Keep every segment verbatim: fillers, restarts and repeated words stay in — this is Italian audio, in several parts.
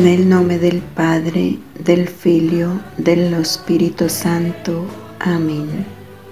Nel nome del Padre, del Figlio, dello Spirito Santo. Amen.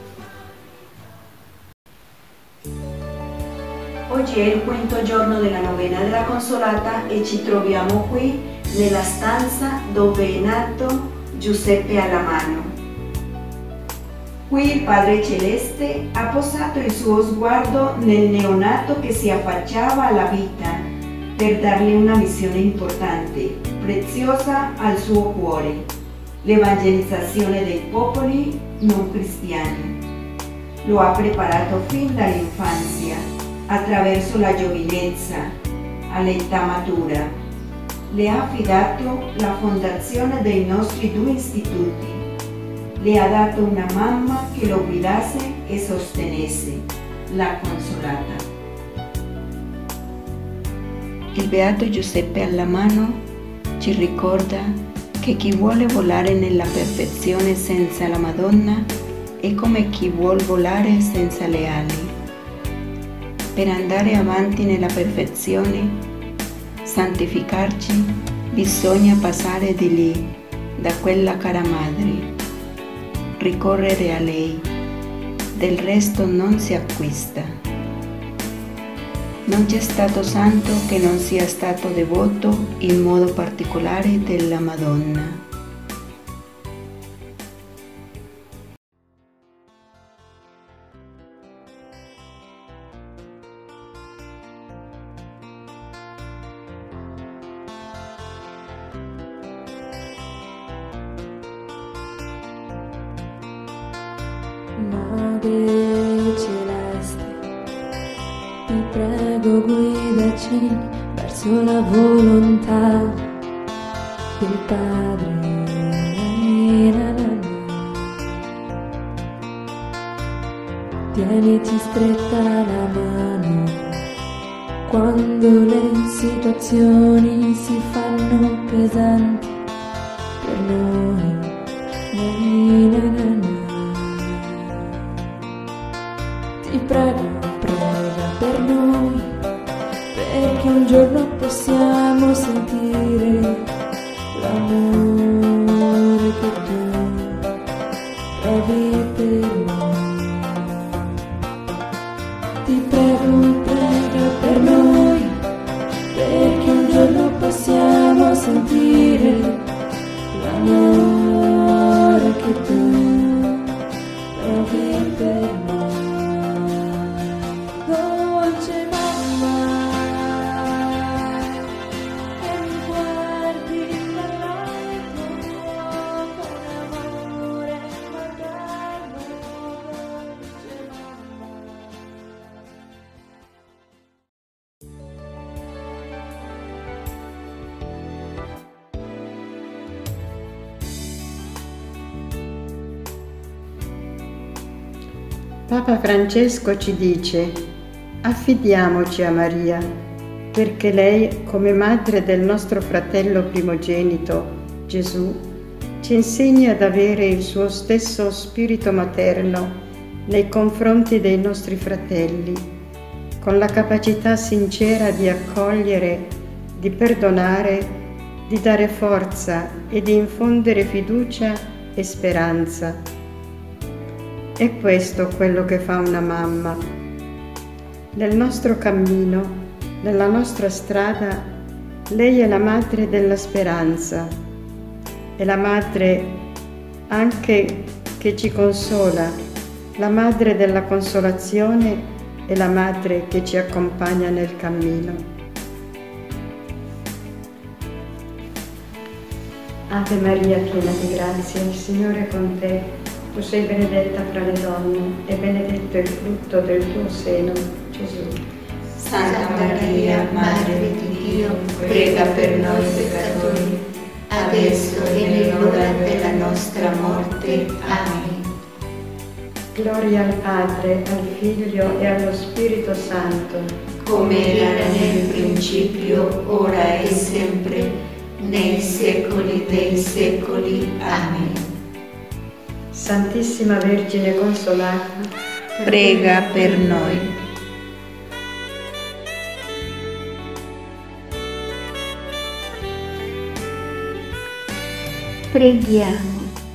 Oggi è il quinto giorno della novena della Consolata e ci troviamo qui nella stanza dove è nato Giuseppe Alamano. Qui il Padre Celeste ha posato il suo sguardo nel neonato che si affacciava alla vita per dargli una missione importante, preziosa al suo cuore, l'evangelizzazione dei popoli non cristiani. Lo ha preparato fin dall'infanzia, attraverso la giovinezza, all'età matura. Le ha affidato la fondazione dei nostri due istituti. Le ha dato una mamma che lo guidasse e sostenesse, la Consolata. Il Beato Giuseppe Alamano ci ricorda che chi vuole volare nella perfezione senza la Madonna è come chi vuol volare senza le ali. Per andare avanti nella perfezione, santificarci, bisogna passare di lì, da quella cara madre, ricorrere a lei. Del resto non si acquista. Non c'è stato santo che non sia stato devoto in modo particolare della Madonna. Madre Celeste, ti prego guidaci verso la volontà del Padre. Tieniti stretta la mano quando le situazioni si fanno pesanti per noi. Ti prego, prega per noi, perché un giorno possiamo sentire l'amore che tu provi per noi. Ti prego, prega per noi, perché un giorno possiamo sentire l'amore che tu provi per noi. Dolce mamma, che mi guardi dall'alto con amore materno, dolce mamma. Papa Francesco ci dice: affidiamoci a Maria, perché lei, come madre del nostro fratello primogenito, Gesù, ci insegna ad avere il suo stesso spirito materno nei confronti dei nostri fratelli, con la capacità sincera di accogliere, di perdonare, di dare forza e di infondere fiducia e speranza. È questo quello che fa una mamma. Nel nostro cammino, nella nostra strada, lei è la madre della speranza, è la madre anche che ci consola, la madre della consolazione e la madre che ci accompagna nel cammino. Ave Maria, piena di grazia, il Signore è con te. Tu sei benedetta fra le donne e benedetto il frutto del tuo seno, Gesù. Santa Maria, Madre di Dio, prega per noi peccatori, adesso e nell'ora della nostra morte. Amen. Gloria al Padre, al Figlio e allo Spirito Santo, come era nel principio, ora e sempre, nei secoli dei secoli. Amen. Santissima Vergine Consolata, prega per noi. Preghiamo.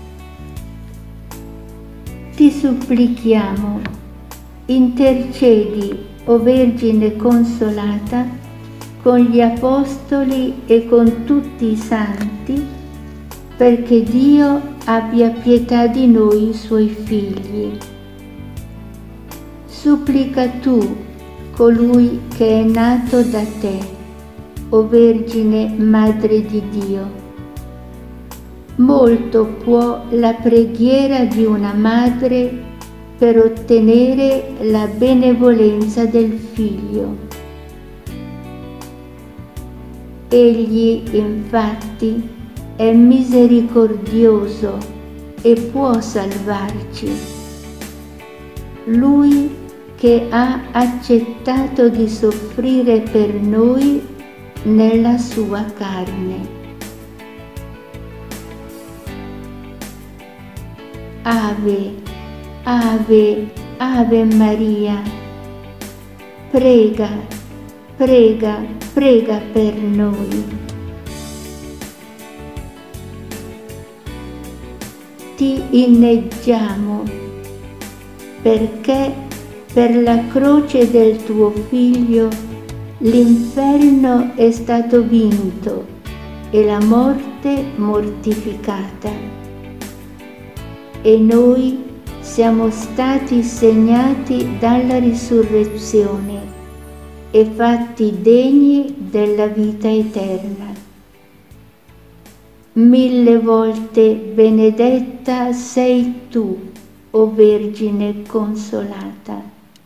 Ti supplichiamo, intercedi, o Vergine consolata, con gli Apostoli e con tutti i Santi, perché Dio abbia pietà di noi, Suoi figli. Supplica tu colui che è nato da te, o Vergine Madre di Dio. Molto può la preghiera di una madre per ottenere la benevolenza del figlio. Egli, infatti, è misericordioso e può salvarci. Lui che ha accettato di soffrire per noi nella sua carne. Ave, Ave, Ave Maria, prega, prega, prega per noi. Ti inneggiamo perché per la croce del tuo Figlio l'inferno è stato vinto e la morte mortificata. E noi siamo stati segnati dalla risurrezione e fatti degni della vita eterna. Mille volte benedetta sei tu, o Vergine consolata.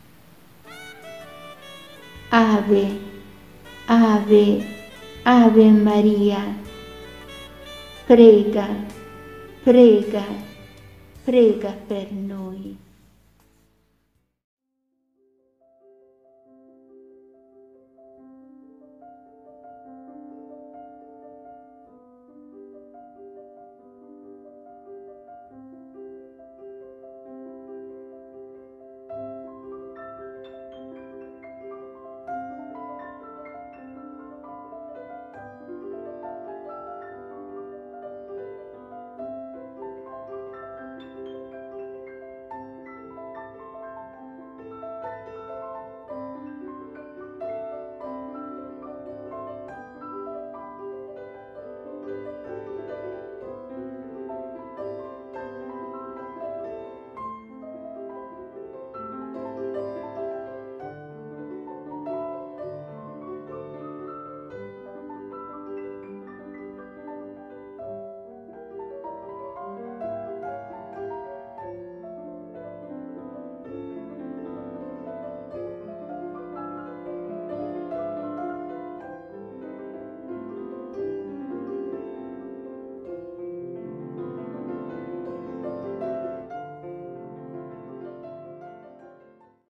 Ave, Ave, Ave Maria, prega, prega, prega per noi.